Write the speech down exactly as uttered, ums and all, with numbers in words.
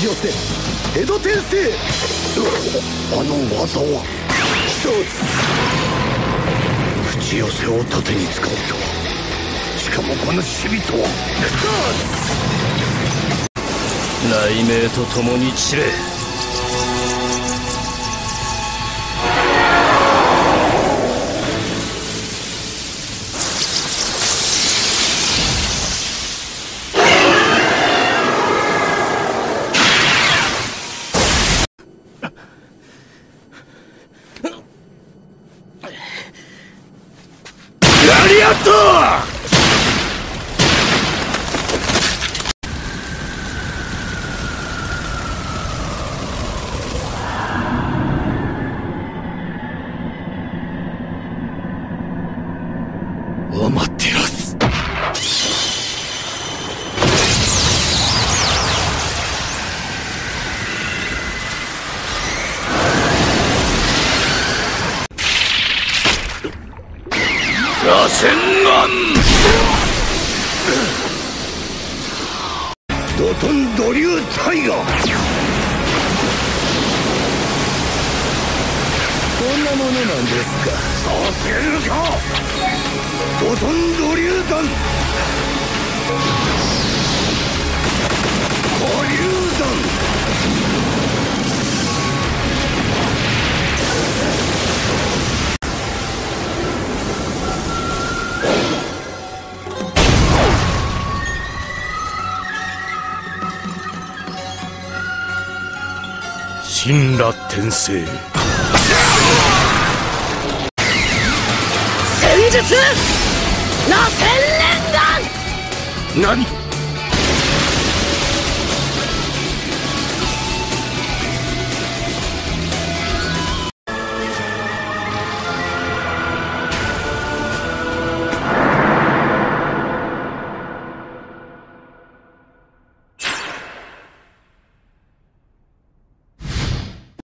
寄せ江戸転生。あの技は一つ。口寄せを盾に使うとは、しかもこの守備とは二つ。雷鳴と共に散れ。ありがとう。アマテラス。螺旋丸。ドトンド流タイガー。こんなものなんですか。させるか。ドトンド流弾。火流弾。神羅転生。戦術螺旋連弾。何。